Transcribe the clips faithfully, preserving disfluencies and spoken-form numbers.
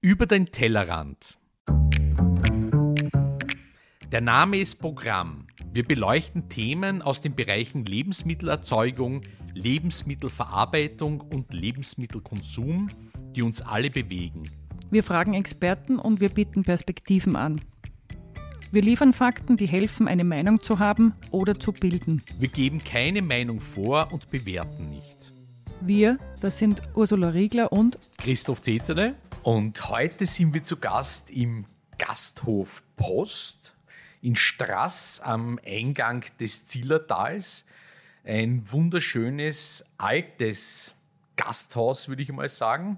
Über den Tellerrand. Der Name ist Programm. Wir beleuchten Themen aus den Bereichen Lebensmittelerzeugung, Lebensmittelverarbeitung und Lebensmittelkonsum, die uns alle bewegen. Wir fragen Experten und wir bieten Perspektiven an. Wir liefern Fakten, die helfen, eine Meinung zu haben oder zu bilden. Wir geben keine Meinung vor und bewerten nicht. Wir, das sind Ursula Riegler und Christoph Zezele. Und heute sind wir zu Gast im Gasthof Post in Straß am Eingang des Zillertals. Ein wunderschönes, altes Gasthaus, würde ich mal sagen,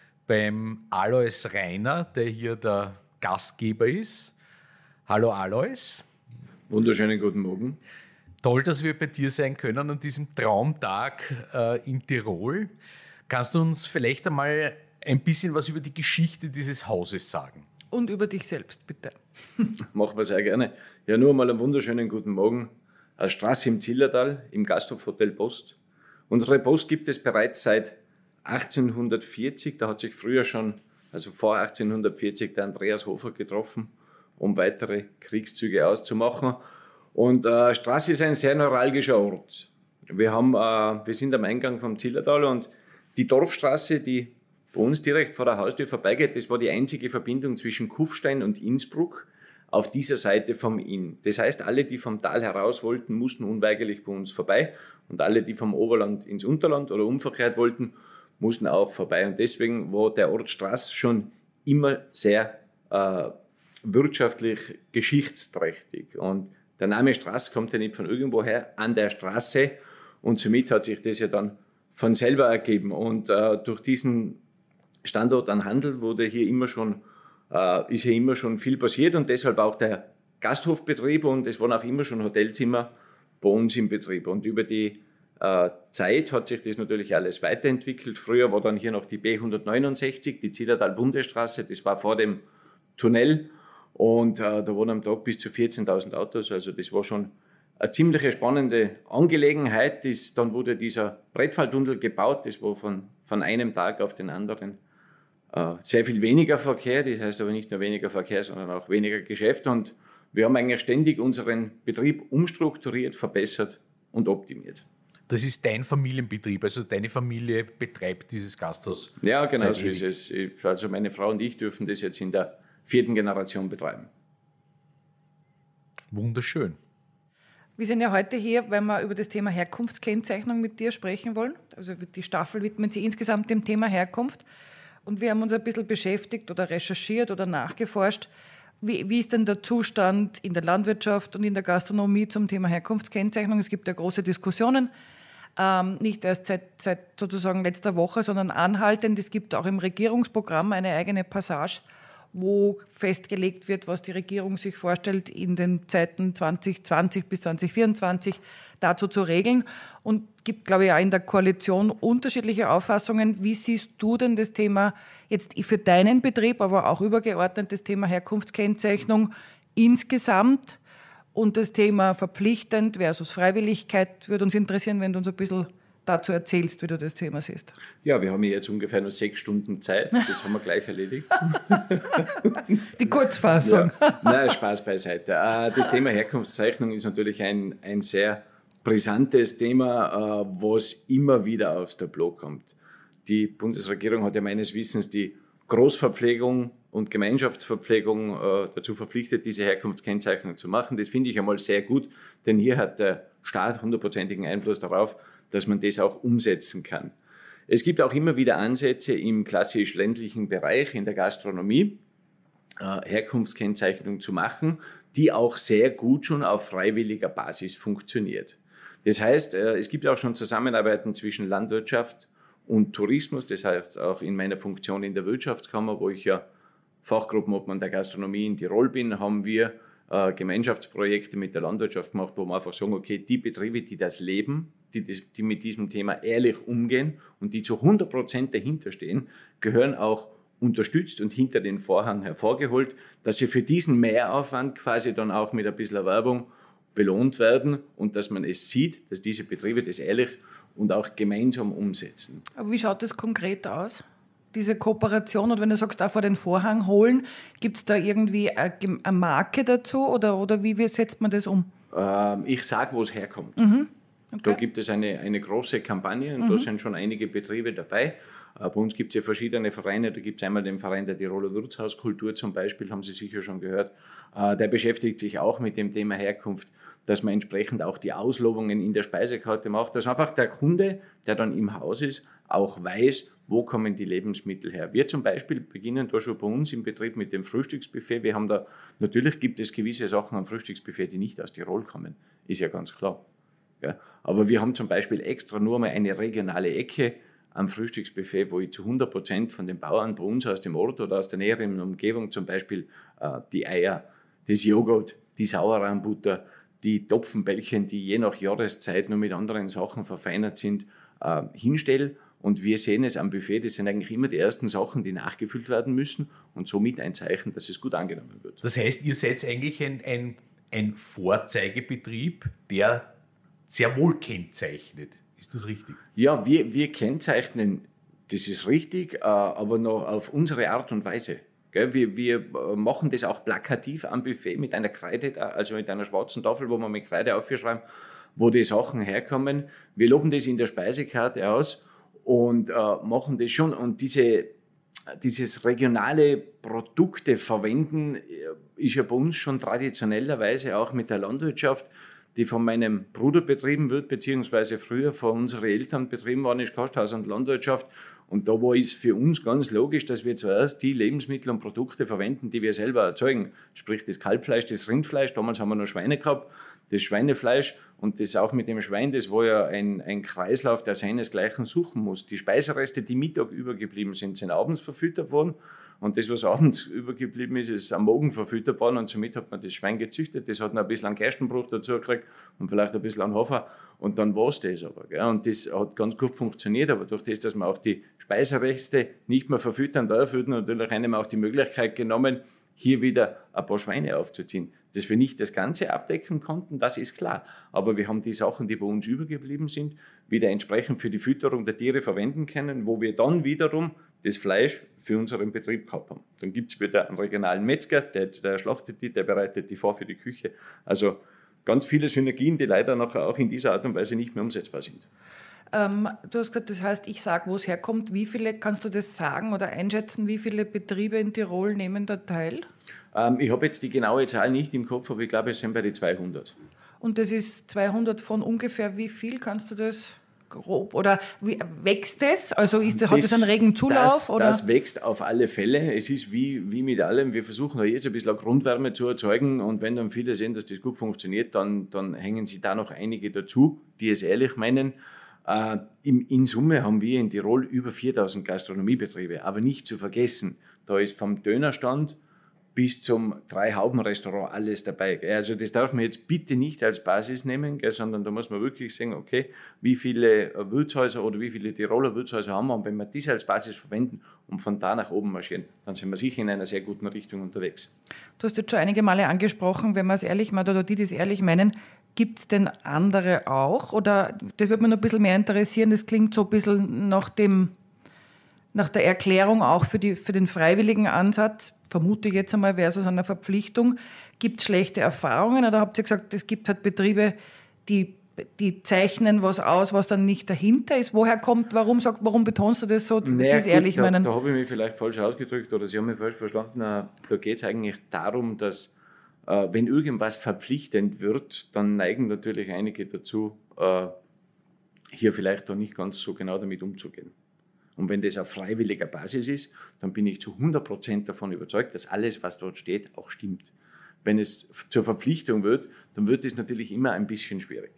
beim Alois Rainer, der hier der Gastgeber ist. Hallo Alois. Wunderschönen guten Morgen. Toll, dass wir bei dir sein können an diesem Traumtag äh, in Tirol. Kannst du uns vielleicht einmal ein bisschen was über die Geschichte dieses Hauses sagen? Und über dich selbst, bitte. Machen wir sehr gerne. Ja, nur mal einen wunderschönen guten Morgen. Eine Straße im Zillertal, im Gasthof Hotel Post. Unsere Post gibt es bereits seit achtzehnhundertvierzig. Da hat sich früher schon, also vor achtzehnhundertvierzig, der Andreas Hofer getroffen, um weitere Kriegszüge auszumachen. Und äh, Straße ist ein sehr neuralgischer Ort. Wir, haben, äh, wir sind am Eingang vom Zillertal und die Dorfstraße, die bei uns direkt vor der Haustür vorbeigeht, das war die einzige Verbindung zwischen Kufstein und Innsbruck auf dieser Seite vom Inn. Das heißt, alle, die vom Tal heraus wollten, mussten unweigerlich bei uns vorbei und alle, die vom Oberland ins Unterland oder umverkehrt wollten, mussten auch vorbei. Und deswegen war der Ort Straß schon immer sehr äh, wirtschaftlich geschichtsträchtig. Und der Name Straß kommt ja nicht von irgendwoher, an der Straße, und somit hat sich das ja dann von selber ergeben. Und äh, durch diesen Standort an Handel wurde hier immer schon, äh, ist hier immer schon viel passiert und deshalb auch der Gasthofbetrieb, und es waren auch immer schon Hotelzimmer bei uns im Betrieb. Und über die äh, Zeit hat sich das natürlich alles weiterentwickelt. Früher war dann hier noch die B hundertneunundsechzig, die Zillertal-Bundesstraße, das war vor dem Tunnel, und äh, da waren am Tag bis zu vierzehntausend Autos, also das war schon eine ziemlich spannende Angelegenheit. Das, dann wurde dieser Brettfalltunnel gebaut, das war von, von einem Tag auf den anderen äh, sehr viel weniger Verkehr, das heißt aber nicht nur weniger Verkehr, sondern auch weniger Geschäft, und wir haben eigentlich ständig unseren Betrieb umstrukturiert, verbessert und optimiert. Das ist dein Familienbetrieb, also deine Familie betreibt dieses Gasthaus? Ja, genau so ist es. Also meine Frau und ich dürfen das jetzt in der vierten Generation betreiben. Wunderschön. Wir sind ja heute hier, weil wir über das Thema Herkunftskennzeichnung mit dir sprechen wollen. Also die Staffel widmet sich insgesamt dem Thema Herkunft. Und wir haben uns ein bisschen beschäftigt oder recherchiert oder nachgeforscht, wie, wie ist denn der Zustand in der Landwirtschaft und in der Gastronomie zum Thema Herkunftskennzeichnung. Es gibt ja große Diskussionen, ähm, nicht erst seit, seit sozusagen letzter Woche, sondern anhaltend. Es gibt auch im Regierungsprogramm eine eigene Passage, wo festgelegt wird, was die Regierung sich vorstellt, in den Zeiten zwanzig zwanzig bis zwanzig vierundzwanzig dazu zu regeln. Und gibt, glaube ich, auch in der Koalition unterschiedliche Auffassungen. Wie siehst du denn das Thema jetzt für deinen Betrieb, aber auch übergeordnet das Thema Herkunftskennzeichnung insgesamt und das Thema verpflichtend versus Freiwilligkeit? Würde uns interessieren, wenn du uns ein bisschen dazu erzählst, wie du das Thema siehst. Ja, wir haben jetzt ungefähr nur sechs Stunden Zeit. Das haben wir gleich erledigt. Die Kurzfassung. Ja. Nein, Spaß beiseite. Das Thema Herkunftszeichnung ist natürlich ein, ein sehr brisantes Thema, was immer wieder aufs Tableau kommt. Die Bundesregierung hat ja meines Wissens die Großverpflegung und Gemeinschaftsverpflegung dazu verpflichtet, diese Herkunftskennzeichnung zu machen. Das finde ich einmal sehr gut, denn hier hat der Staat hundertprozentigen Einfluss darauf, dass man das auch umsetzen kann. Es gibt auch immer wieder Ansätze im klassisch ländlichen Bereich, in der Gastronomie, äh, Herkunftskennzeichnung zu machen, die auch sehr gut schon auf freiwilliger Basis funktioniert. Das heißt, äh, es gibt auch schon Zusammenarbeiten zwischen Landwirtschaft und Tourismus, das heißt auch in meiner Funktion in der Wirtschaftskammer, wo ich ja Fachgruppenobmann der Gastronomie in Tirol bin, haben wir äh, Gemeinschaftsprojekte mit der Landwirtschaft gemacht, wo wir einfach sagen, okay, die Betriebe, die das leben, die, das, die mit diesem Thema ehrlich umgehen und die zu hundert Prozent dahinter stehen, gehören auch unterstützt und hinter den Vorhang hervorgeholt, dass sie für diesen Mehraufwand quasi dann auch mit ein bisschen Werbung belohnt werden und dass man es sieht, dass diese Betriebe das ehrlich und auch gemeinsam umsetzen. Aber wie schaut das konkret aus? diese Kooperation oder wenn du sagst, auch vor den Vorhang holen, gibt es da irgendwie eine, eine Marke dazu oder, oder wie, wie setzt man das um? Ähm, ich sage, wo es herkommt. Mhm. Okay. Da gibt es eine, eine große Kampagne und mhm. da sind schon einige Betriebe dabei. Bei uns gibt es ja verschiedene Vereine. Da gibt es einmal den Verein der Tiroler Wirtshauskultur zum Beispiel, haben Sie sicher schon gehört. Der beschäftigt sich auch mit dem Thema Herkunft, dass man entsprechend auch die Auslobungen in der Speisekarte macht, dass einfach der Kunde, der dann im Haus ist, auch weiß, wo kommen die Lebensmittel her. Wir zum Beispiel beginnen da schon bei uns im Betrieb mit dem Frühstücksbuffet. Wir haben da, natürlich gibt es gewisse Sachen am Frühstücksbuffet, die nicht aus Tirol kommen, ist ja ganz klar. Ja, aber wir haben zum Beispiel extra nur mal eine regionale Ecke am Frühstücksbuffet, wo ich zu hundert Prozent von den Bauern bei uns aus dem Ort oder aus der näheren Umgebung zum Beispiel äh, die Eier, das Joghurt, die Sauerrahmbutter, die Topfenbällchen, die je nach Jahreszeit nur mit anderen Sachen verfeinert sind, äh, hinstelle. Und wir sehen es am Buffet, das sind eigentlich immer die ersten Sachen, die nachgefüllt werden müssen und somit ein Zeichen, dass es gut angenommen wird. Das heißt, ihr seid eigentlich ein, ein, ein Vorzeigebetrieb, der sehr wohl kennzeichnet. Ist das richtig? Ja, wir, wir kennzeichnen, das ist richtig, aber noch auf unsere Art und Weise. Wir, wir machen das auch plakativ am Buffet mit einer Kreide, also mit einer schwarzen Tafel, wo wir mit Kreide aufschreiben, wo die Sachen herkommen. Wir loben das in der Speisekarte aus und machen das schon. Und diese, dieses regionale Produkte verwenden ist ja bei uns schon traditionellerweise auch mit der Landwirtschaft, die von meinem Bruder betrieben wird, beziehungsweise früher von unseren Eltern betrieben worden ist, Gasthaus und Landwirtschaft. Und da war es für uns ganz logisch, dass wir zuerst die Lebensmittel und Produkte verwenden, die wir selber erzeugen. Sprich das Kalbfleisch, das Rindfleisch, damals haben wir noch Schweine gehabt, das Schweinefleisch und das auch mit dem Schwein, das war ja ein, ein Kreislauf, der seinesgleichen suchen muss. Die Speisereste, die Mittag übergeblieben sind, sind abends verfüttert worden. Und das, was abends übergeblieben ist, ist am Morgen verfüttert worden und somit hat man das Schwein gezüchtet. Das hat noch ein bisschen an Gerstenbruch dazu gekriegt und vielleicht ein bisschen an Hafer und dann war es das aber. Gell? Und das hat ganz gut funktioniert, aber durch das, dass man auch die Speisereste nicht mehr verfüttern darf, wird natürlich einem auch die Möglichkeit genommen, hier wieder ein paar Schweine aufzuziehen. Dass wir nicht das Ganze abdecken konnten, das ist klar. Aber wir haben die Sachen, die bei uns übergeblieben sind, wieder entsprechend für die Fütterung der Tiere verwenden können, wo wir dann wiederum das Fleisch für unseren Betrieb gehabt haben. Dann gibt es wieder einen regionalen Metzger, der, der schlachtet die, der bereitet die vor für die Küche. Also ganz viele Synergien, die leider nachher auch in dieser Art und Weise nicht mehr umsetzbar sind. Ähm, du hast gesagt, das heißt, ich sage, wo es herkommt. Wie viele, kannst du das sagen oder einschätzen, wie viele Betriebe in Tirol nehmen da teil? Ähm, ich habe jetzt die genaue Zahl nicht im Kopf, aber ich glaube, es sind bei den zweihundert. Und das ist zweihundert von ungefähr wie viel? Kannst du das grob? Oder wie, wächst das? Also ist, das, hat das einen regen Zulauf? Das, oder? das wächst auf alle Fälle. Es ist wie, wie mit allem. Wir versuchen jetzt ein bisschen Grundwärme zu erzeugen und wenn dann viele sehen, dass das gut funktioniert, dann, dann hängen sie da noch einige dazu, die es ehrlich meinen. Äh, in, in Summe haben wir in Tirol über viertausend Gastronomiebetriebe. Aber nicht zu vergessen, da ist vom Dönerstand bis zum Drei-Hauben-Restaurant alles dabei. Also das darf man jetzt bitte nicht als Basis nehmen, sondern da muss man wirklich sagen, okay, wie viele Wirtshäuser oder wie viele Tiroler Wirtshäuser haben wir und wenn wir das als Basis verwenden und von da nach oben marschieren, dann sind wir sicher in einer sehr guten Richtung unterwegs. Du hast jetzt schon einige Male angesprochen, wenn man es ehrlich meint oder die, die es ehrlich meinen, gibt es denn andere auch? Oder das würde mich noch ein bisschen mehr interessieren, das klingt so ein bisschen nach dem nach der Erklärung auch für, die, für den freiwilligen Ansatz, vermute ich jetzt einmal versus einer Verpflichtung, gibt es schlechte Erfahrungen oder habt ihr gesagt, es gibt halt Betriebe, die, die zeichnen was aus, was dann nicht dahinter ist? Woher kommt, warum, sag, warum betonst du das so, naja, das ehrlich da, meinen? Da habe ich mich vielleicht falsch ausgedrückt oder Sie haben mich falsch verstanden. Da geht es eigentlich darum, dass äh, wenn irgendwas verpflichtend wird, dann neigen natürlich einige dazu, äh, hier vielleicht doch nicht ganz so genau damit umzugehen. Und wenn das auf freiwilliger Basis ist, dann bin ich zu hundert Prozent davon überzeugt, dass alles, was dort steht, auch stimmt. Wenn es zur Verpflichtung wird, dann wird es natürlich immer ein bisschen schwierig.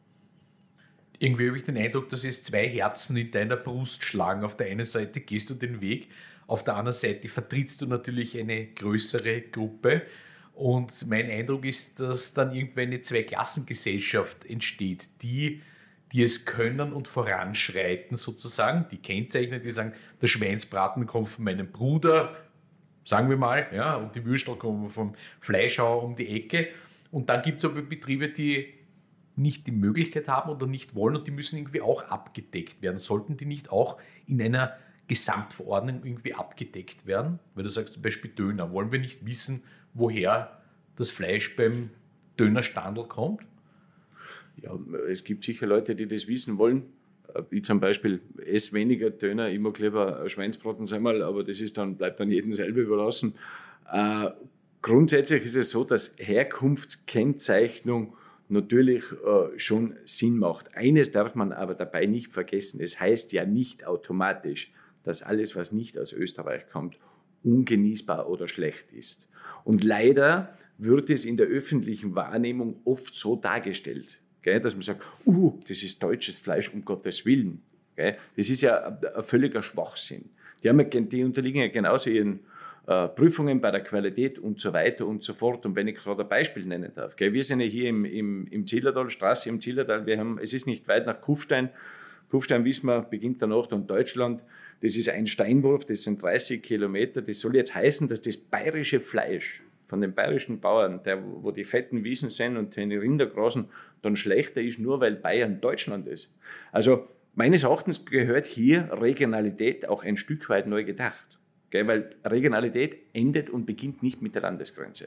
Irgendwie habe ich den Eindruck, dass es zwei Herzen in deiner Brust schlagen. Auf der einen Seite gehst du den Weg, auf der anderen Seite vertrittst du natürlich eine größere Gruppe. Und mein Eindruck ist, dass dann irgendwann eine Zweiklassengesellschaft entsteht, die die es können und voranschreiten sozusagen, die kennzeichnen, die sagen, der Schweinsbraten kommt von meinem Bruder, sagen wir mal, ja, und die Würstel kommen vom Fleischhauer um die Ecke. Und dann gibt es aber Betriebe, die nicht die Möglichkeit haben oder nicht wollen und die müssen irgendwie auch abgedeckt werden. Sollten die nicht auch in einer Gesamtverordnung irgendwie abgedeckt werden? Weil du sagst zum Beispiel Döner. Wollen wir nicht wissen, woher das Fleisch beim Dönerstandl kommt? Ja, es gibt sicher Leute, die das wissen wollen. Ich zum Beispiel esse weniger Döner, ich mag lieber Schweinsbraten einmal, aber das ist dann, bleibt dann jedem selber überlassen. Äh, grundsätzlich ist es so, dass Herkunftskennzeichnung natürlich äh, schon Sinn macht. Eines darf man aber dabei nicht vergessen, es heißt ja nicht automatisch, dass alles, was nicht aus Österreich kommt, ungenießbar oder schlecht ist. Und leider wird es in der öffentlichen Wahrnehmung oft so dargestellt, gell, dass man sagt, uh, das ist deutsches Fleisch, um Gottes Willen. Gell. Das ist ja ein, ein völliger Schwachsinn. Die, haben ja, die unterliegen ja genauso ihren äh, Prüfungen bei der Qualität und so weiter und so fort. Und wenn ich gerade ein Beispiel nennen darf, gell, wir sind ja hier im, im, im Zillertal, Straße im Zillertal, wir haben, es ist nicht weit nach Kufstein. Kufstein, wissen wir, beginnt der Nord- und Deutschland. Das ist ein Steinwurf, das sind dreißig Kilometer. Das soll jetzt heißen, dass das bayerische Fleisch von den bayerischen Bauern, der, wo die fetten Wiesen sind und die Rinder grasen, dann schlechter ist, nur weil Bayern Deutschland ist. Also meines Erachtens gehört hier Regionalität auch ein Stück weit neu gedacht. Gell? Weil Regionalität endet und beginnt nicht mit der Landesgrenze.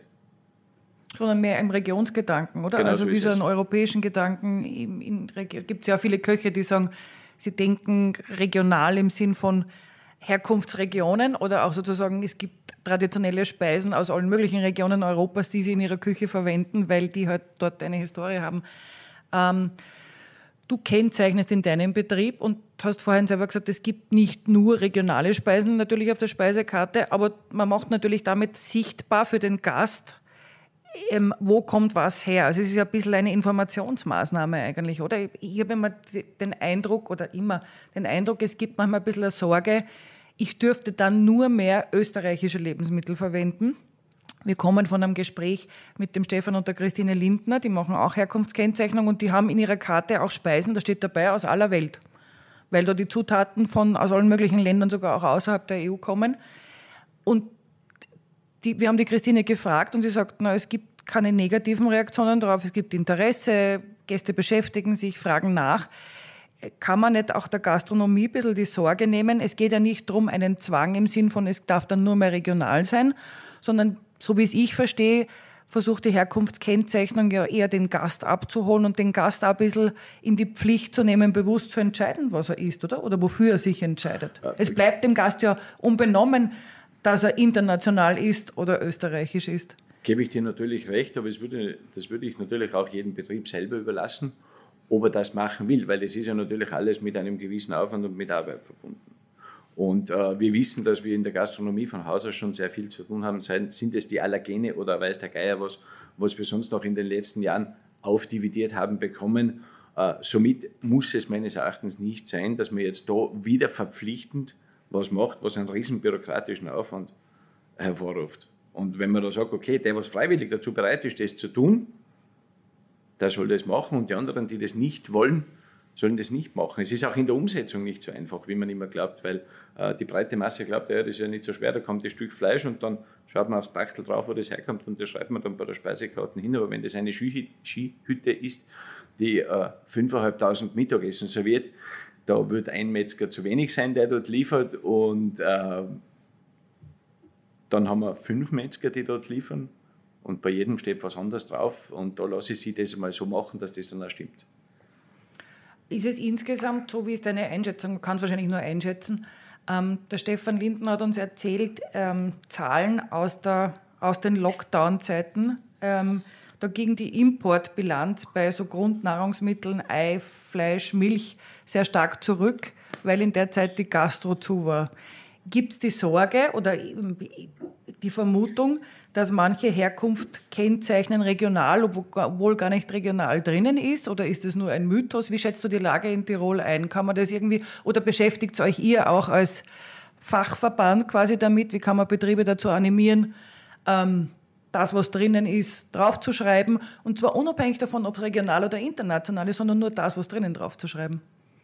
Sondern mehr im Regionsgedanken, oder? Genau also so wie ist so es. einen europäischen Gedanken. In, in, gibt es ja viele Köche, die sagen, sie denken regional im Sinn von Herkunftsregionen oder auch sozusagen, es gibt traditionelle Speisen aus allen möglichen Regionen Europas, die sie in ihrer Küche verwenden, weil die halt dort eine Historie haben. Ähm, du kennzeichnest in deinem Betrieb und hast vorhin selber gesagt, es gibt nicht nur regionale Speisen natürlich auf der Speisekarte, aber man macht natürlich damit sichtbar für den Gast, ähm, wo kommt was her. Also es ist ja ein bisschen eine Informationsmaßnahme eigentlich, oder? Ich habe immer den Eindruck, oder immer den Eindruck, es gibt manchmal ein bisschen eine Sorge, ich dürfte dann nur mehr österreichische Lebensmittel verwenden. Wir kommen von einem Gespräch mit dem Stefan und der Christine Lindner, die machen auch Herkunftskennzeichnung und die haben in ihrer Karte auch Speisen, da steht dabei, aus aller Welt, weil da die Zutaten von, aus allen möglichen Ländern, sogar auch außerhalb der E U kommen. Und die, wir haben die Christine gefragt und sie sagt, na, es gibt keine negativen Reaktionen darauf, es gibt Interesse, Gäste beschäftigen sich, fragen nach. Kann man nicht auch der Gastronomie ein bisschen die Sorge nehmen? Es geht ja nicht darum, einen Zwang im Sinn von, es darf dann nur mehr regional sein, sondern, so wie es ich verstehe, versucht die Herkunftskennzeichnung ja eher den Gast abzuholen und den Gast auch ein bisschen in die Pflicht zu nehmen, bewusst zu entscheiden, was er isst, oder? Oder wofür er sich entscheidet. Ja, es bleibt dem Gast ja unbenommen, dass er international ist oder österreichisch ist. Gebe ich dir natürlich recht, aber das würde, das würde ich natürlich auch jedem Betrieb selber überlassen, ob er das machen will, weil das ist ja natürlich alles mit einem gewissen Aufwand und mit Arbeit verbunden. Und äh, wir wissen, dass wir in der Gastronomie von Haus aus schon sehr viel zu tun haben. Sind es die Allergene oder weiß der Geier was, was wir sonst noch in den letzten Jahren aufdividiert haben bekommen. Äh, somit muss es meines Erachtens nicht sein, dass man jetzt da wieder verpflichtend was macht, was einen riesen bürokratischen Aufwand hervorruft. Und wenn man da sagt, okay, der, was freiwillig dazu bereit ist, das zu tun, der soll das machen und die anderen, die das nicht wollen, sollen das nicht machen. Es ist auch in der Umsetzung nicht so einfach, wie man immer glaubt, weil äh, die breite Masse glaubt, ja, das ist ja nicht so schwer, da kommt ein Stück Fleisch und dann schaut man aufs Bachtel drauf, wo das herkommt und das schreibt man dann bei der Speisekarte hin. Aber wenn das eine Skihü- Skihütte ist, die äh, fünftausendfünfhundert Mittagessen serviert, da wird ein Metzger zu wenig sein, der dort liefert und äh, dann haben wir fünf Metzger, die dort liefern und bei jedem steht was anderes drauf und da lasse ich sie das mal so machen, dass das dann auch stimmt. Ist es insgesamt so, wie ist deine Einschätzung? Man kann es wahrscheinlich nur einschätzen. Ähm, der Stefan Lindner hat uns erzählt, ähm, Zahlen aus, der, aus den Lockdown-Zeiten. Ähm, da ging die Importbilanz bei so Grundnahrungsmitteln, Ei, Fleisch, Milch sehr stark zurück, weil in der Zeit die Gastro zu war. Gibt es die Sorge oder die Vermutung, dass manche Herkunft kennzeichnen regional, obwohl gar nicht regional drinnen ist? Oder ist das nur ein Mythos? Wie schätzt du die Lage in Tirol ein? Kann man das irgendwie, oder beschäftigt euch ihr auch als Fachverband quasi damit? Wie kann man Betriebe dazu animieren, ähm, das, was drinnen ist, draufzuschreiben? Und zwar unabhängig davon, ob es regional oder international ist, sondern nur das, was drinnen draufzuschreiben.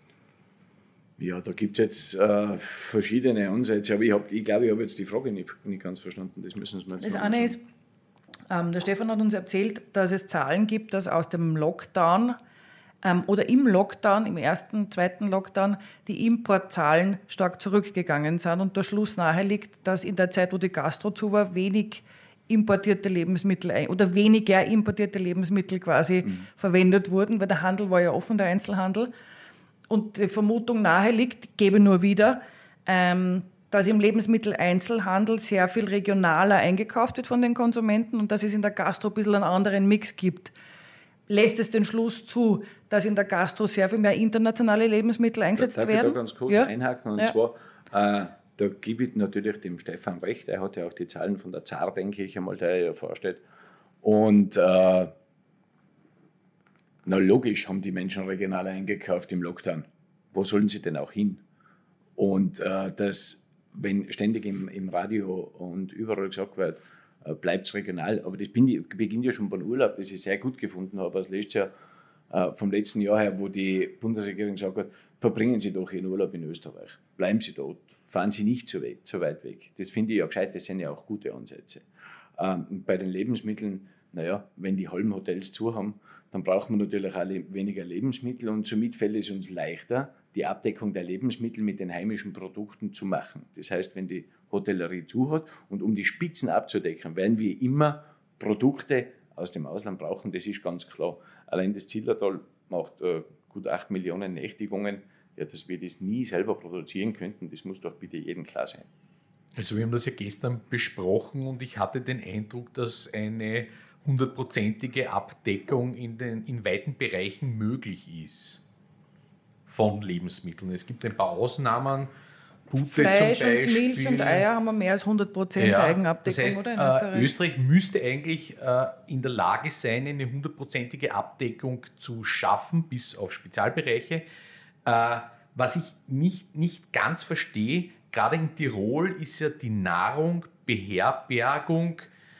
Ja, da gibt es jetzt äh, verschiedene Ansätze, aber ich, hab, ich glaube, ich habe jetzt die Frage nicht, nicht ganz verstanden. Das müssen Sie mal Das eine ist, ähm, der Stefan hat uns erzählt, dass es Zahlen gibt, dass aus dem Lockdown ähm, oder im Lockdown, im ersten, zweiten Lockdown, die Importzahlen stark zurückgegangen sind und der Schluss nahe liegt, dass in der Zeit, wo die Gastro zu war, wenig importierte Lebensmittel ein, oder weniger importierte Lebensmittel quasi mhm. verwendet wurden, weil der Handel war ja offen, der Einzelhandel. Und die Vermutung nahe liegt, gebe nur wieder, ähm, dass im Lebensmitteleinzelhandel sehr viel regionaler eingekauft wird von den Konsumenten und dass es in der Gastro ein bisschen einen anderen Mix gibt. Lässt es den Schluss zu, dass in der Gastro sehr viel mehr internationale Lebensmittel eingesetzt Darf werden? Darf ich da ganz kurz ja? einhaken? Und ja. zwar, äh, da gebe ich natürlich dem Stefan recht. Er hat ja auch die Zahlen von der Zar, denke ich einmal, der er ja vorstellt. Und äh, na logisch haben die Menschen regional eingekauft im Lockdown. Wo sollen sie denn auch hin? Und äh, das, wenn ständig im, im Radio und überall gesagt wird, äh, bleibt es regional, aber das bin, beginnt ja schon beim Urlaub, das ich sehr gut gefunden habe, als letztes Jahr, äh, vom letzten Jahr her, wo die Bundesregierung gesagt hat, verbringen Sie doch Ihren Urlaub in Österreich, bleiben Sie dort, fahren Sie nicht so weit, so weit weg. Das finde ich ja gescheit, das sind ja auch gute Ansätze. Ähm, und bei den Lebensmitteln, naja, wenn die halben Hotels zu haben, dann brauchen wir natürlich auch weniger Lebensmittel und somit fällt es uns leichter, die Abdeckung der Lebensmittel mit den heimischen Produkten zu machen. Das heißt, wenn die Hotellerie zu hat und um die Spitzen abzudecken, werden wir immer Produkte aus dem Ausland brauchen, das ist ganz klar. Allein das Zillertal macht äh, gut acht Millionen Nächtigungen, ja, dass wir das nie selber produzieren könnten, das muss doch bitte jedem klar sein. Also wir haben das ja gestern besprochen und ich hatte den Eindruck, dass eine hundertprozentige Abdeckung in, den, in weiten Bereichen möglich ist von Lebensmitteln. Es gibt ein paar Ausnahmen, Pute Fleisch zum Beispiel. Und Milch und Eier haben wir mehr als hundert Prozent ja, Eigenabdeckung, das heißt, oder in Österreich? Österreich? Österreich müsste eigentlich äh, in der Lage sein, eine hundertprozentige Abdeckung zu schaffen, bis auf Spezialbereiche. Äh, was ich nicht, nicht ganz verstehe, gerade in Tirol ist ja die Nahrung, Beherbergung,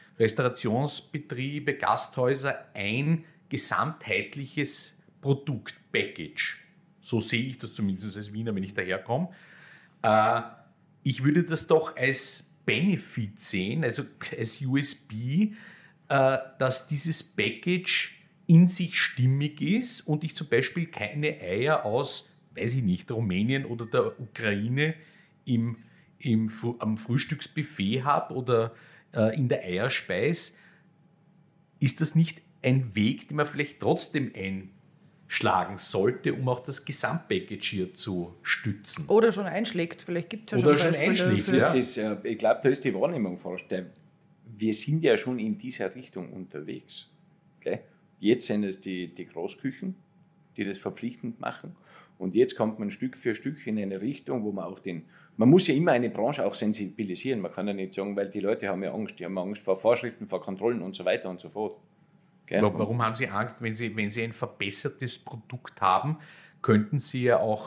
Restaurationsbetriebe, Gasthäuser ein gesamtheitliches Produkt, Package. So sehe ich das zumindest als Wiener, wenn ich daherkomme. Äh, ich würde das doch als Benefit sehen, also als U S B, äh, dass dieses Package in sich stimmig ist und ich zum Beispiel keine Eier aus, weiß ich nicht, Rumänien oder der Ukraine im, im, am Frühstücksbuffet habe oder äh, in der Eierspeis. Ist das nicht ein Weg, den man vielleicht trotzdem einschlagen sollte, um auch das Gesamtpackage hier zu stützen? Oder schon einschlägt, vielleicht gibt es ja Oder schon schon Beispiele einschlägt, dafür. Das, das, ich glaube, da ist die Wahrnehmung falsch. Wir sind ja schon in dieser Richtung unterwegs. Okay? Jetzt sind es die, die Großküchen, die das verpflichtend machen. Und jetzt kommt man Stück für Stück in eine Richtung, wo man auch den, man muss ja immer eine Branche auch sensibilisieren. Man kann ja nicht sagen, weil die Leute haben ja Angst, die haben Angst vor Vorschriften, vor Kontrollen und so weiter und so fort. Okay? Warum haben Sie Angst, wenn Sie, wenn Sie ein verbessertes Produkt haben, könnten Sie ja auch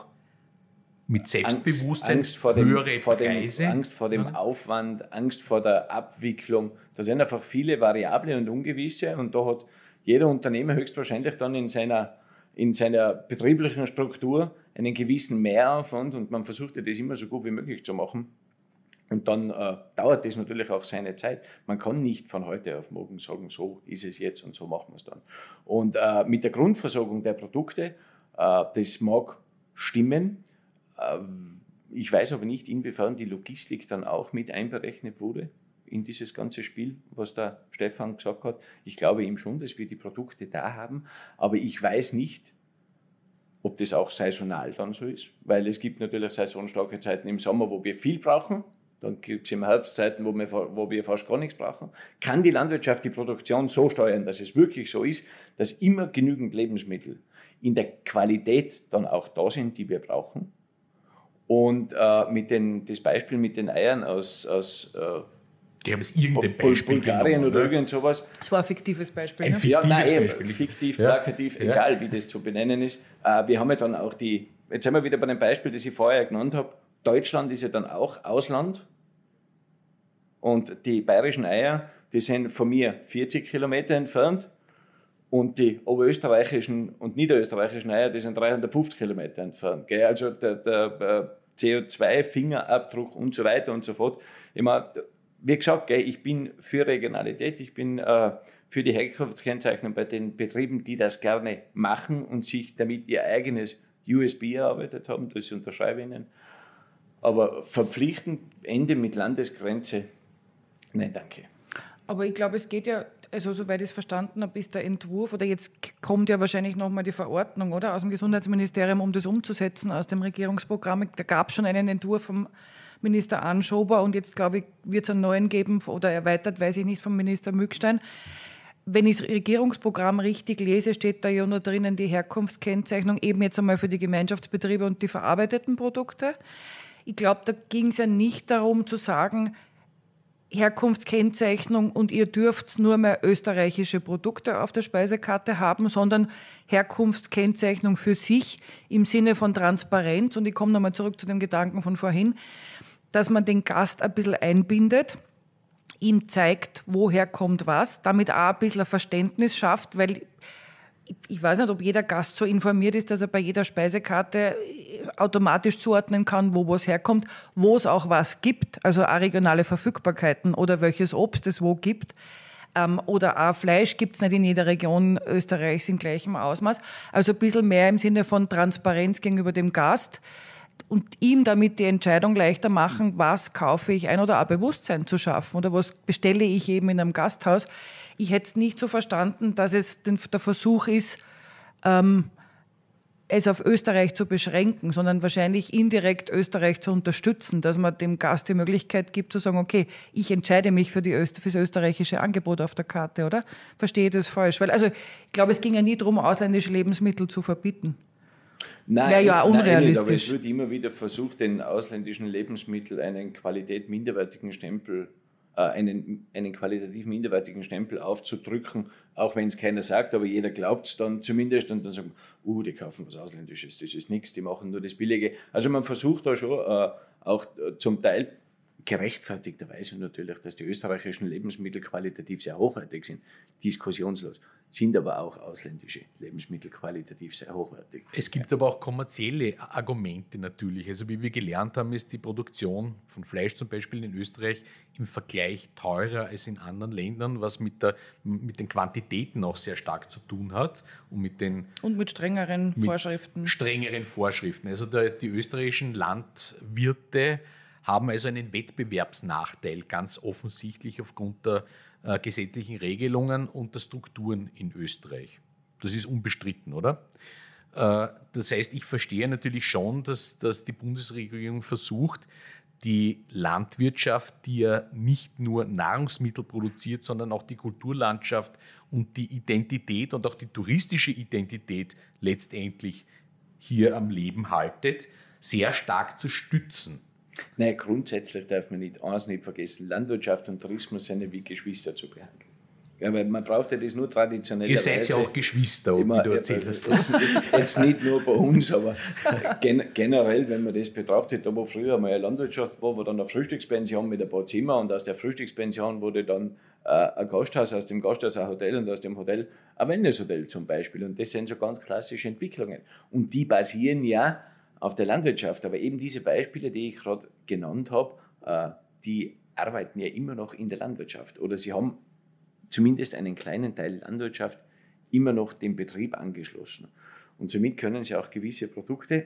mit Selbstbewusstsein Angst, Angst vor dem, höhere vor dem, Preise. Angst vor dem ja. Aufwand, Angst vor der Abwicklung. Da sind einfach viele Variable und Ungewisse und da hat jeder Unternehmer höchstwahrscheinlich dann in seiner, in seiner betrieblichen Struktur einen gewissen Mehraufwand und man versucht ja das immer so gut wie möglich zu machen. Und dann äh, dauert das natürlich auch seine Zeit. Man kann nicht von heute auf morgen sagen, so ist es jetzt und so machen wir es dann. Und äh, mit der Grundversorgung der Produkte, äh, das mag stimmen. Äh, ich weiß aber nicht, inwiefern die Logistik dann auch mit einberechnet wurde in dieses ganze Spiel, was der Stefan gesagt hat. Ich glaube ihm schon, dass wir die Produkte da haben, aber ich weiß nicht, ob das auch saisonal dann so ist, weil es gibt natürlich saisonstarke Zeiten im Sommer, wo wir viel brauchen, dann gibt es im Herbst Zeiten, wo wir, wo wir fast gar nichts brauchen. Kann die Landwirtschaft die Produktion so steuern, dass es wirklich so ist, dass immer genügend Lebensmittel in der Qualität dann auch da sind, die wir brauchen? Und äh, mit den, das Beispiel mit den Eiern aus, aus äh, ich habe es irgendein Beispiel Bulgarien genommen, oder irgend sowas. Das war ein fiktives Beispiel. Ein Ne? fiktives Ja, nein, Beispiel. fiktiv, Ja. plakativ, Ja. egal wie das zu benennen ist. Äh, wir haben ja dann auch die, jetzt sind wir wieder bei dem Beispiel, das ich vorher genannt habe. Deutschland ist ja dann auch Ausland und die bayerischen Eier, die sind von mir vierzig Kilometer entfernt und die oberösterreichischen und niederösterreichischen Eier, die sind dreihundertfünfzig Kilometer entfernt. Gell? Also der, der C O zwei Fingerabdruck und so weiter und so fort. Ich meine, wie gesagt, ich bin für Regionalität, ich bin äh, für die Herkunftskennzeichnung bei den Betrieben, die das gerne machen und sich damit ihr eigenes U S P erarbeitet haben, das unterschreibe ich Ihnen. Aber verpflichtend, Ende mit Landesgrenze, nein, danke. Aber ich glaube, es geht ja, also soweit ich es verstanden habe, ist der Entwurf, oder jetzt kommt ja wahrscheinlich nochmal die Verordnung, oder, aus dem Gesundheitsministerium, um das umzusetzen, aus dem Regierungsprogramm. Da gab es schon einen Entwurf vom Minister Anschober und jetzt, glaube ich, wird es einen neuen geben oder erweitert, weiß ich nicht, vom Minister Mückstein. Wenn ich das Regierungsprogramm richtig lese, steht da ja nur drinnen die Herkunftskennzeichnung, eben jetzt einmal für die Gemeinschaftsbetriebe und die verarbeiteten Produkte. Ich glaube, da ging es ja nicht darum zu sagen, Herkunftskennzeichnung und ihr dürft nur mehr österreichische Produkte auf der Speisekarte haben, sondern Herkunftskennzeichnung für sich im Sinne von Transparenz. Und ich komme nochmal zurück zu dem Gedanken von vorhin, dass man den Gast ein bisschen einbindet, ihm zeigt, woher kommt was, damit auch ein bisschen ein Verständnis schafft, weil ich weiß nicht, ob jeder Gast so informiert ist, dass er bei jeder Speisekarte automatisch zuordnen kann, wo was herkommt, wo es auch was gibt, also auch regionale Verfügbarkeiten oder welches Obst es wo gibt. Ähm, oder auch Fleisch gibt es nicht in jeder Region Österreichs in gleichem Ausmaß. Also ein bisschen mehr im Sinne von Transparenz gegenüber dem Gast und ihm damit die Entscheidung leichter machen, was kaufe ich ein oder auch Bewusstsein zu schaffen oder was bestelle ich eben in einem Gasthaus. Ich hätte es nicht so verstanden, dass es den, der Versuch ist, ähm, es auf Österreich zu beschränken, sondern wahrscheinlich indirekt Österreich zu unterstützen, dass man dem Gast die Möglichkeit gibt zu sagen, okay, ich entscheide mich für, die Öster- für das österreichische Angebot auf der Karte, oder? Verstehe ich das falsch? Weil, also, ich glaube, es ging ja nie darum, ausländische Lebensmittel zu verbieten. Nein, wäre ja unrealistisch. Nein, nicht, aber es wird immer wieder versucht, den ausländischen Lebensmitteln einen qualitätiv minderwertigen Stempel Einen, einen qualitativ minderwertigen Stempel aufzudrücken, auch wenn es keiner sagt, aber jeder glaubt es dann zumindest und dann sagen, uh, die kaufen was Ausländisches, das ist nichts, die machen nur das Billige. Also man versucht da schon äh, auch zum Teil gerechtfertigterweise natürlich, dass die österreichischen Lebensmittel qualitativ sehr hochwertig sind, diskussionslos, sind aber auch ausländische Lebensmittel qualitativ sehr hochwertig. Es gibt aber auch kommerzielle Argumente natürlich. Also wie wir gelernt haben, ist die Produktion von Fleisch zum Beispiel in Österreich im Vergleich teurer als in anderen Ländern, was mit, der, mit den Quantitäten auch sehr stark zu tun hat und mit den und mit strengeren mit Vorschriften. strengeren Vorschriften. Also der, die österreichischen Landwirte haben also einen Wettbewerbsnachteil, ganz offensichtlich aufgrund der äh, gesetzlichen Regelungen und der Strukturen in Österreich. Das ist unbestritten, oder? Äh, das heißt, ich verstehe natürlich schon, dass, dass die Bundesregierung versucht, die Landwirtschaft, die ja nicht nur Nahrungsmittel produziert, sondern auch die Kulturlandschaft und die Identität und auch die touristische Identität letztendlich hier am Leben haltet, sehr stark zu stützen. Nein, grundsätzlich darf man nicht eins nicht vergessen, Landwirtschaft und Tourismus sind ja wie Geschwister zu behandeln. Ja, weil man braucht ja das nur traditionell. Ihr seid ja auch Geschwister, wie du erzählt hast. Jetzt, jetzt, jetzt nicht nur bei uns, aber gen, generell, wenn man das betrachtet, da wo früher mal eine Landwirtschaft war, wo dann eine Frühstückspension mit ein paar Zimmer und aus der Frühstückspension wurde dann äh, ein Gasthaus, aus dem Gasthaus ein Hotel und aus dem Hotel ein Wellnesshotel zum Beispiel. Und das sind so ganz klassische Entwicklungen. Und die basieren ja auf der Landwirtschaft. Aber eben diese Beispiele, die ich gerade genannt habe, äh, die arbeiten ja immer noch in der Landwirtschaft. Oder sie haben zumindest einen kleinen Teil Landwirtschaft immer noch dem Betrieb angeschlossen. Und somit können sie auch gewisse Produkte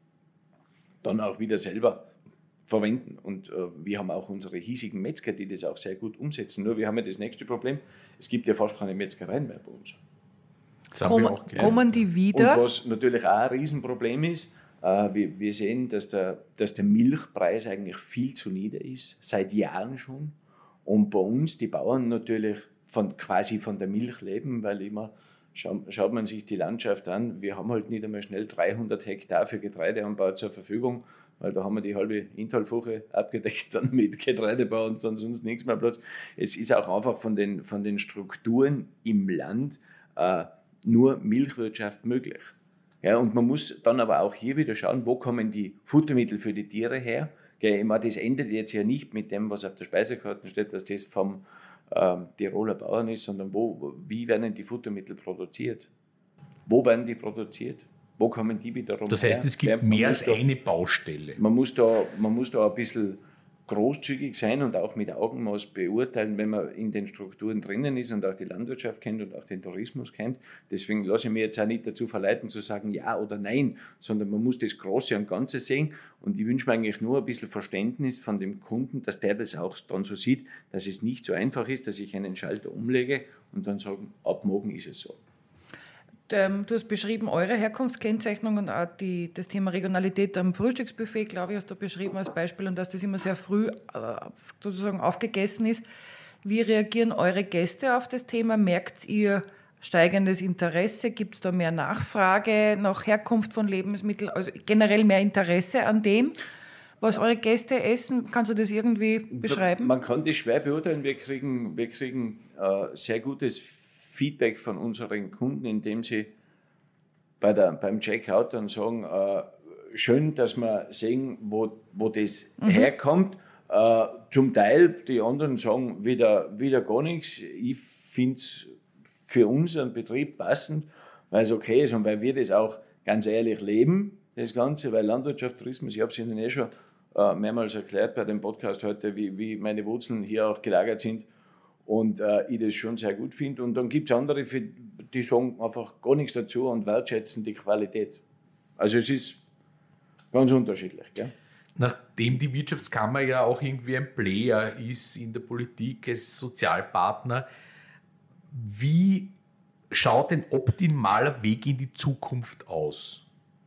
dann auch wieder selber verwenden. Und äh, wir haben auch unsere hiesigen Metzger, die das auch sehr gut umsetzen. Nur wir haben ja das nächste Problem, es gibt ja fast keine Metzgereien mehr bei uns. Komm, kommen die wieder? Und was natürlich auch ein Riesenproblem ist, äh, wir, wir sehen, dass der, dass der Milchpreis eigentlich viel zu nieder ist, seit Jahren schon. Und bei uns die Bauern natürlich von, quasi von der Milch leben, weil immer schau, schaut man sich die Landschaft an, wir haben halt nicht einmal schnell dreihundert Hektar für Getreideanbau zur Verfügung, weil da haben wir die halbe Inntalfurche abgedeckt dann mit Getreidebau und dann sonst nichts mehr Platz. Es ist auch einfach von den, von den Strukturen im Land äh, nur Milchwirtschaft möglich. Ja, und man muss dann aber auch hier wieder schauen, wo kommen die Futtermittel für die Tiere her. Ja, ich meine, das endet jetzt ja nicht mit dem, was auf der Speisekarte steht, dass das vom ähm, Tiroler Bauern ist, sondern wo, wie werden die Futtermittel produziert? Wo werden die produziert? Wo kommen die wiederum her? Das heißt, es gibt ja, mehr als da, eine Baustelle. Man muss, da, man muss da ein bisschen großzügig sein und auch mit Augenmaß beurteilen, wenn man in den Strukturen drinnen ist und auch die Landwirtschaft kennt und auch den Tourismus kennt. Deswegen lasse ich mich jetzt auch nicht dazu verleiten, zu sagen ja oder nein, sondern man muss das Große und Ganze sehen. Und ich wünsche mir eigentlich nur ein bisschen Verständnis von dem Kunden, dass der das auch dann so sieht, dass es nicht so einfach ist, dass ich einen Schalter umlege und dann sage, ab morgen ist es so. Du hast beschrieben, eure Herkunftskennzeichnung und auch die, das Thema Regionalität am Frühstücksbuffet, glaube ich, hast du beschrieben als Beispiel und dass das immer sehr früh äh, sozusagen aufgegessen ist. Wie reagieren eure Gäste auf das Thema? Merkt ihr steigendes Interesse? Gibt es da mehr Nachfrage nach Herkunft von Lebensmitteln? Also generell mehr Interesse an dem, was eure Gäste essen? Kannst du das irgendwie beschreiben? Man kann das schwer beurteilen. Wir kriegen, wir kriegen äh, sehr gutes Feedback von unseren Kunden, indem sie bei der, beim Checkout dann sagen, äh, schön, dass wir sehen, wo, wo das mhm. herkommt. Äh, zum Teil, die anderen sagen wieder, wieder gar nichts. Ich finde es für unseren Betrieb passend, weil es okay ist und weil wir das auch ganz ehrlich leben, das Ganze, weil Landwirtschaft, Tourismus, ich habe es Ihnen eh schon äh, mehrmals erklärt bei dem Podcast heute, wie, wie meine Wurzeln hier auch gelagert sind. Und äh, ich das schon sehr gut finde. Und dann gibt es andere, für, die sagen einfach gar nichts dazu und wertschätzen die Qualität. Also es ist ganz unterschiedlich. Gell? Nachdem die Wirtschaftskammer ja auch irgendwie ein Player ist in der Politik als Sozialpartner, wie schaut ein optimaler Weg in die Zukunft aus?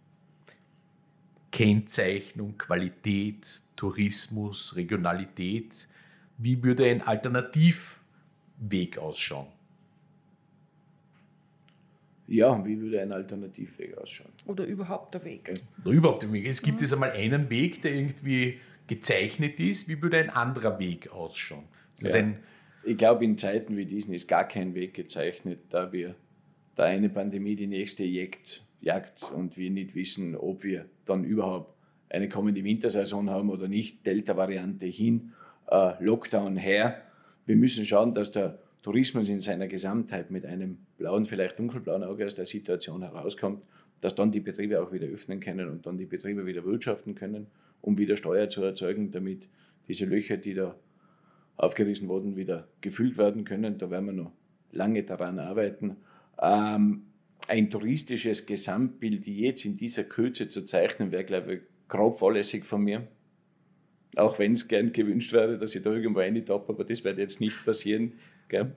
Kennzeichnung, Qualität, Tourismus, Regionalität. Wie würde ein Alternativweg ausschauen? Ja, wie würde ein Alternativweg ausschauen? Oder überhaupt der Weg? Oder überhaupt der Weg. Es gibt jetzt einmal einen Weg, der irgendwie gezeichnet ist. Wie würde ein anderer Weg ausschauen? Das ja. ist ein ich glaube, in Zeiten wie diesen ist gar kein Weg gezeichnet, da wir da eine Pandemie die nächste jagt, jagt und wir nicht wissen, ob wir dann überhaupt eine kommende Wintersaison haben oder nicht. Delta-Variante hin, äh, Lockdown her. Wir müssen schauen, dass der Tourismus in seiner Gesamtheit mit einem blauen, vielleicht dunkelblauen Auge aus der Situation herauskommt, dass dann die Betriebe auch wieder öffnen können und dann die Betriebe wieder wirtschaften können, um wieder Steuer zu erzeugen, damit diese Löcher, die da aufgerissen wurden, wieder gefüllt werden können. Da werden wir noch lange daran arbeiten. Ähm, ein touristisches Gesamtbild jetzt in dieser Kürze zu zeichnen, wäre, glaube ich, grob fahrlässig von mir. Auch wenn es gern gewünscht wäre, dass ich da irgendwo reintappe, aber das wird jetzt nicht passieren. Gell?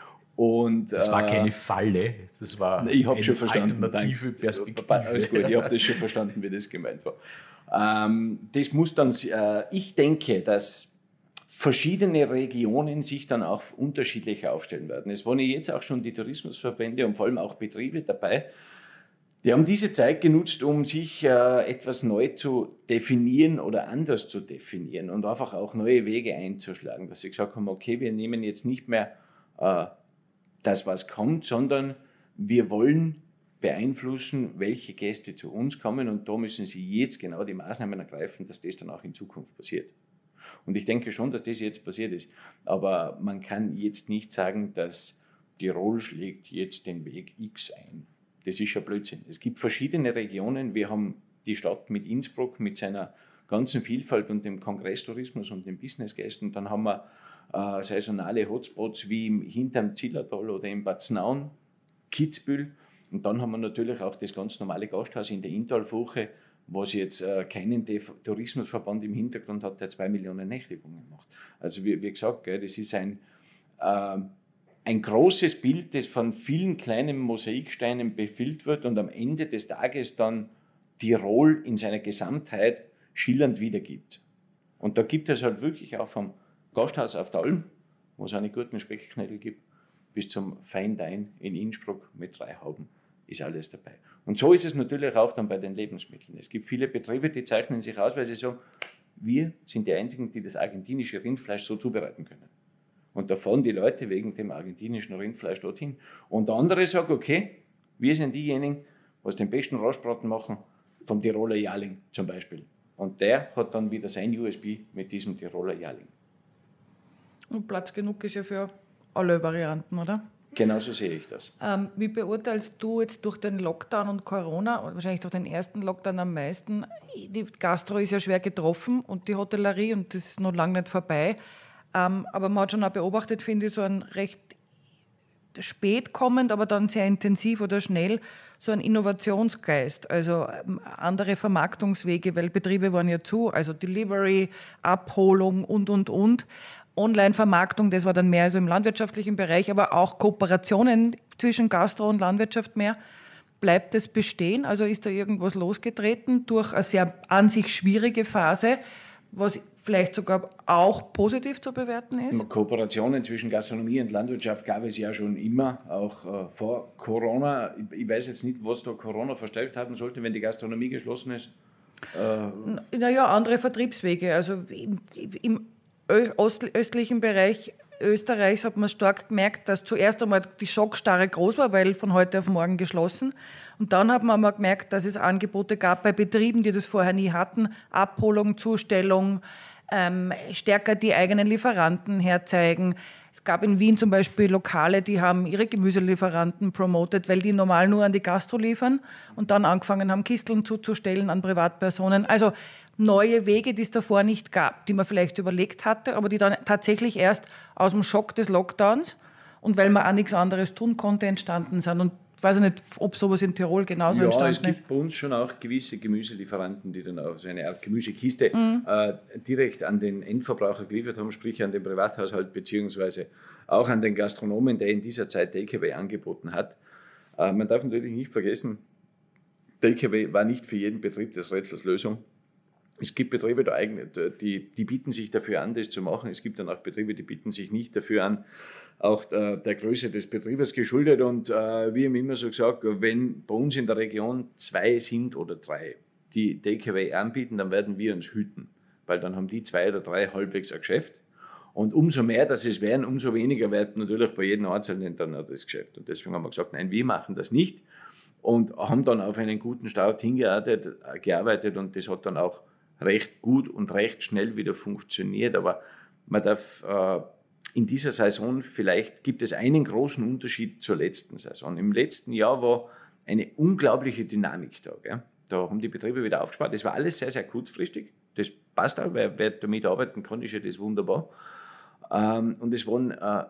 Und, das war äh, keine Falle, das war ich eine schon verstanden, alternative Perspektive. Alles gut, ich habe das schon verstanden, wie das gemeint war. Ähm, das muss dann, äh, ich denke, dass verschiedene Regionen sich dann auch unterschiedlich aufstellen werden. Es waren ja jetzt auch schon die Tourismusverbände und vor allem auch Betriebe dabei, die haben diese Zeit genutzt, um sich äh, etwas neu zu definieren oder anders zu definieren und einfach auch neue Wege einzuschlagen, dass sie gesagt haben, okay, wir nehmen jetzt nicht mehr äh, das, was kommt, sondern wir wollen beeinflussen, welche Gäste zu uns kommen und da müssen sie jetzt genau die Maßnahmen ergreifen, dass das dann auch in Zukunft passiert. Und ich denke schon, dass das jetzt passiert ist, aber man kann jetzt nicht sagen, dass Tirol schlägt jetzt den Weg X ein. Das ist ja Blödsinn. Es gibt verschiedene Regionen. Wir haben die Stadt mit Innsbruck mit seiner ganzen Vielfalt und dem Kongresstourismus und den Businessgästen. Dann haben wir äh, saisonale Hotspots wie im hinterm Zillertal oder im Bad Snaun, Kitzbühel. Und dann haben wir natürlich auch das ganz normale Gasthaus in der Inntalfurche, was jetzt äh, keinen Tourismusverband im Hintergrund hat, der zwei Millionen Nächtigungen macht. Also wie, wie gesagt, gell, das ist ein... Äh, Ein großes Bild, das von vielen kleinen Mosaiksteinen befüllt wird und am Ende des Tages dann Tirol in seiner Gesamtheit schillernd wiedergibt. Und da gibt es halt wirklich auch vom Gasthaus auf der Alm, wo es einen guten Speckknödel gibt, bis zum Fine Dine in Innsbruck mit drei Hauben, ist alles dabei. Und so ist es natürlich auch dann bei den Lebensmitteln. Es gibt viele Betriebe, die zeichnen sich aus, weil sie sagen, wir sind die Einzigen, die das argentinische Rindfleisch so zubereiten können. Und da fahren die Leute wegen dem argentinischen Rindfleisch dorthin. Und andere sagen, okay, wir sind diejenigen, was den besten Rostbraten machen, vom Tiroler Jarling zum Beispiel. Und der hat dann wieder sein U S P mit diesem Tiroler Jarling. Und Platz genug ist ja für alle Varianten, oder? Genau so sehe ich das. Ähm, wie beurteilst du jetzt durch den Lockdown und Corona, oder wahrscheinlich durch den ersten Lockdown am meisten, die Gastro ist ja schwer getroffen und die Hotellerie, und das ist noch lange nicht vorbei. Ähm, aber man hat schon auch beobachtet, finde ich, so ein recht spät kommend, aber dann sehr intensiv oder schnell, so ein Innovationsgeist, also ähm, andere Vermarktungswege, weil Betriebe waren ja zu, also Delivery, Abholung und, und, und. Online-Vermarktung, das war dann mehr so im landwirtschaftlichen Bereich, aber auch Kooperationen zwischen Gastro und Landwirtschaft mehr. Bleibt das bestehen? Also ist da irgendwas losgetreten durch eine sehr an sich schwierige Phase, was vielleicht sogar auch positiv zu bewerten ist? Kooperationen zwischen Gastronomie und Landwirtschaft gab es ja schon immer, auch äh, vor Corona. Ich, ich weiß jetzt nicht, was da Corona verstärkt haben sollte, wenn die Gastronomie geschlossen ist. Äh, naja, andere Vertriebswege. Also im, im Ost, östlichen Bereich Österreichs hat man stark gemerkt, dass zuerst einmal die Schockstarre groß war, weil von heute auf morgen geschlossen. Und dann hat man einmal gemerkt, dass es Angebote gab bei Betrieben, die das vorher nie hatten. Abholung, Zustellung, ähm, stärker die eigenen Lieferanten herzeigen. Es gab in Wien zum Beispiel Lokale, die haben ihre Gemüselieferanten promotet, weil die normal nur an die Gastro liefern und dann angefangen haben, Kisteln zuzustellen an Privatpersonen. Also neue Wege, die es davor nicht gab, die man vielleicht überlegt hatte, aber die dann tatsächlich erst aus dem Schock des Lockdowns und weil man auch nichts anderes tun konnte, entstanden sind. Und ich weiß nicht, ob sowas in Tirol genauso ja, entstanden ist. Ja, es gibt bei uns schon auch gewisse Gemüselieferanten, die dann auch so eine Art Gemüsekiste mhm. äh, direkt an den Endverbraucher geliefert haben, sprich an den Privathaushalt beziehungsweise auch an den Gastronomen, der in dieser Zeit Takeaway angeboten hat. Äh, man darf natürlich nicht vergessen, Takeaway war nicht für jeden Betrieb des Rätsels Lösung. Es gibt Betriebe, die, die bieten sich dafür an, das zu machen. Es gibt dann auch Betriebe, die bieten sich nicht dafür an, auch der, der Größe des Betriebes geschuldet. Und äh, wir haben immer so gesagt, wenn bei uns in der Region zwei sind oder drei, die Takeaway anbieten, dann werden wir uns hüten, weil dann haben die zwei oder drei halbwegs ein Geschäft. Und umso mehr, dass es werden, umso weniger wird natürlich bei jedem Einzelnen dann das Geschäft. Und deswegen haben wir gesagt, nein, wir machen das nicht und haben dann auf einen guten Start hingearbeitet und das hat dann auch recht gut und recht schnell wieder funktioniert. Aber man darf äh, in dieser Saison, vielleicht gibt es einen großen Unterschied zur letzten Saison. Im letzten Jahr war eine unglaubliche Dynamik da. Gell? Da haben die Betriebe wieder aufgespart. Das war alles sehr, sehr kurzfristig. Das passt auch, wer, wer damit arbeiten kann, ist ja das wunderbar. Ähm, und es waren äh,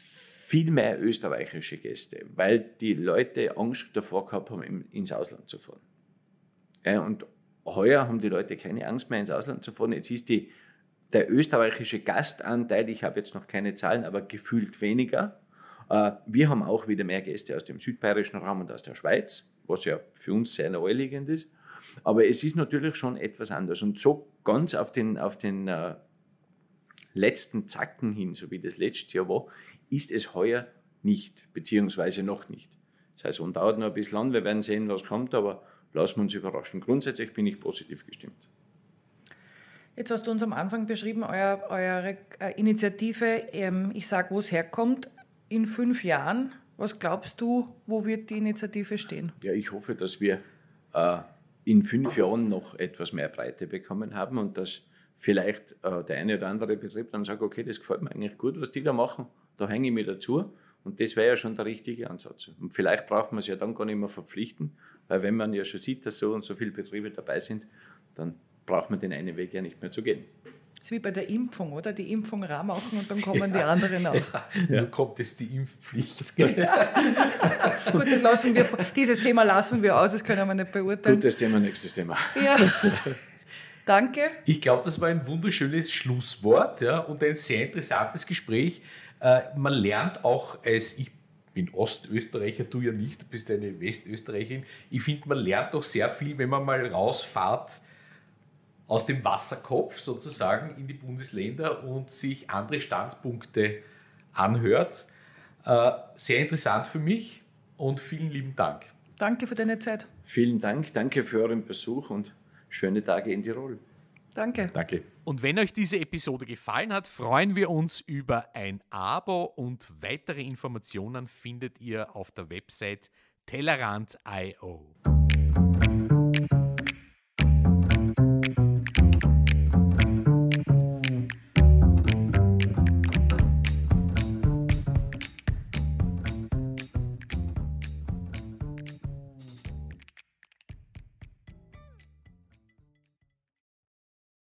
viel mehr österreichische Gäste, weil die Leute Angst davor gehabt haben, ins Ausland zu fahren. Ja, und heuer haben die Leute keine Angst mehr, ins Ausland zu fahren. Jetzt ist die, der österreichische Gastanteil, ich habe jetzt noch keine Zahlen, aber gefühlt weniger. Wir haben auch wieder mehr Gäste aus dem südbayerischen Raum und aus der Schweiz, was ja für uns sehr naheliegend ist. Aber es ist natürlich schon etwas anders. Und so ganz auf den, auf den uh, letzten Zacken hin, so wie das letztes Jahr war, ist es heuer nicht, beziehungsweise noch nicht. Das heißt, es dauert noch ein bisschen an, wir werden sehen, was kommt, aber lassen wir uns überraschen. Grundsätzlich bin ich positiv gestimmt. Jetzt hast du uns am Anfang beschrieben, euer, eure Initiative, ähm, ich sage, wo es herkommt, in fünf Jahren. Was glaubst du, wo wird die Initiative stehen? Ja, ich hoffe, dass wir äh, in fünf Jahren noch etwas mehr Breite bekommen haben und dass vielleicht äh, der eine oder andere Betrieb dann sagt, okay, das gefällt mir eigentlich gut, was die da machen, da hänge ich mir dazu. Und das wäre ja schon der richtige Ansatz. Und vielleicht braucht man es ja dann gar nicht mehr verpflichten, weil wenn man ja schon sieht, dass so und so viele Betriebe dabei sind, dann braucht man den einen Weg ja nicht mehr zu gehen. Das ist wie bei der Impfung, oder? Die Impfung rar machen und dann kommen ja die anderen auch. Ja, ja. Dann kommt es die Impfpflicht. Ja. Gut, das lassen wir, dieses Thema lassen wir aus, das können wir nicht beurteilen. Gutes Thema, nächstes Thema. Ja. Danke. Ich glaube, das war ein wunderschönes Schlusswort, ja, und ein sehr interessantes Gespräch. Äh, man lernt auch als, ich bin Ostösterreicher, du ja nicht, du bist eine Westösterreicherin. Ich finde, man lernt doch sehr viel, wenn man mal rausfahrt aus dem Wasserkopf sozusagen in die Bundesländer und sich andere Standpunkte anhört. Äh, sehr interessant für mich und vielen lieben Dank. Danke für deine Zeit. Vielen Dank, danke für euren Besuch und schöne Tage in Tirol. Danke. Danke. Und wenn euch diese Episode gefallen hat, freuen wir uns über ein Abo und weitere Informationen findet ihr auf der Website Tellerrand Punkt i o.